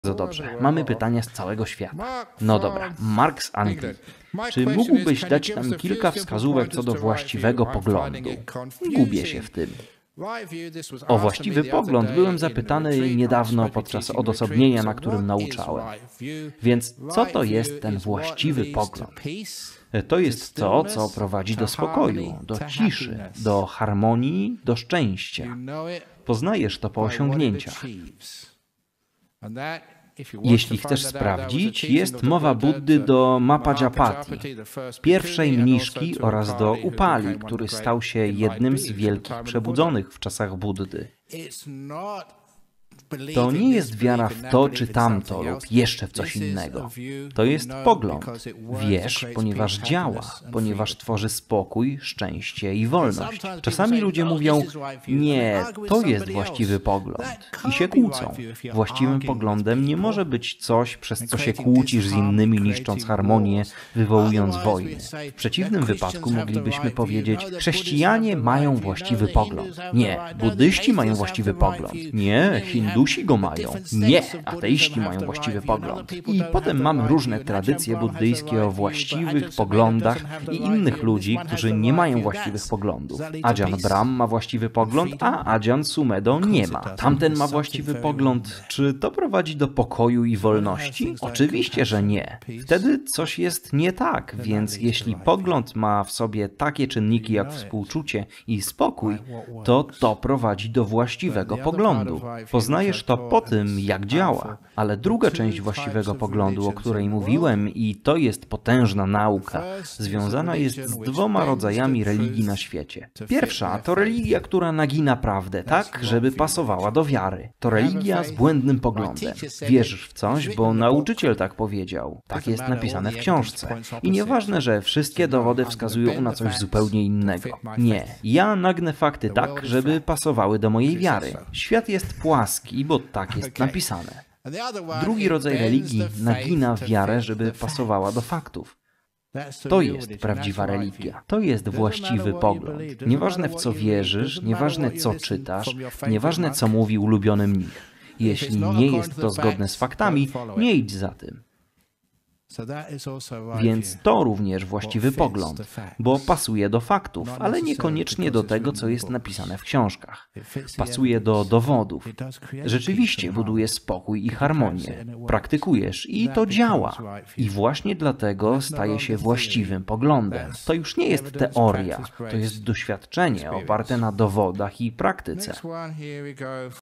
Bardzo dobrze. Mamy pytania z całego świata. No dobra, Mark z Anglii. Czy mógłbyś dać nam kilka wskazówek co do właściwego poglądu? Gubię się w tym. O właściwy pogląd byłem zapytany niedawno podczas odosobnienia, na którym nauczałem. Więc co to jest ten właściwy pogląd? To jest to, co prowadzi do spokoju, do ciszy, do harmonii, do szczęścia. Poznajesz to po osiągnięciach. Jeśli chcesz sprawdzić, jest mowa Buddy do Mahapajapati, pierwszej mniszki, oraz do Upali, który stał się jednym z wielkich przebudzonych w czasach Buddy. To nie jest wiara w to czy tamto lub jeszcze w coś innego. To jest pogląd. Wiesz, ponieważ działa, ponieważ tworzy spokój, szczęście i wolność. Czasami ludzie mówią, nie, to jest właściwy pogląd i się kłócą. Właściwym poglądem nie może być coś, przez co się kłócisz z innymi, niszcząc harmonię, wywołując wojny. W przeciwnym wypadku moglibyśmy powiedzieć, chrześcijanie mają właściwy pogląd. Nie, buddyści mają właściwy pogląd. Nie, Hindusi go mają. Nie, ateiści mają właściwy pogląd. I potem mamy różne tradycje buddyjskie o właściwych poglądach i innych ludzi, którzy nie mają właściwych poglądów. Ajahn Brahm ma właściwy pogląd, a Ajahn Sumedho nie ma. Tamten ma właściwy pogląd. Czy to prowadzi do pokoju i wolności? Oczywiście, że nie. Wtedy coś jest nie tak, więc jeśli pogląd ma w sobie takie czynniki jak współczucie i spokój, to prowadzi do właściwego poglądu. Poznajesz to po tym, jak działa. Ale druga część właściwego poglądu, o której mówiłem, i to jest potężna nauka, związana jest z dwoma rodzajami religii na świecie. Pierwsza to religia, która nagina prawdę tak, żeby pasowała do wiary. To religia z błędnym poglądem. Wierzysz w coś, bo nauczyciel tak powiedział. Tak jest napisane w książce. I nieważne, że wszystkie dowody wskazują na coś zupełnie innego. Nie. Ja nagnę fakty tak, żeby pasowały do mojej wiary. Świat jest płaski, bo tak jest napisane. Drugi rodzaj religii nagina wiarę, żeby pasowała do faktów. To jest prawdziwa religia. To jest właściwy pogląd. Nieważne w co wierzysz, nieważne co czytasz, nieważne co mówi ulubiony mnich. Jeśli nie jest to zgodne z faktami, nie idź za tym. Więc to również właściwy pogląd, bo pasuje do faktów, ale niekoniecznie do tego, co jest napisane w książkach. Pasuje do dowodów. Rzeczywiście buduje spokój i harmonię. Praktykujesz i to działa. I właśnie dlatego staje się właściwym poglądem. To już nie jest teoria, to jest doświadczenie oparte na dowodach i praktyce.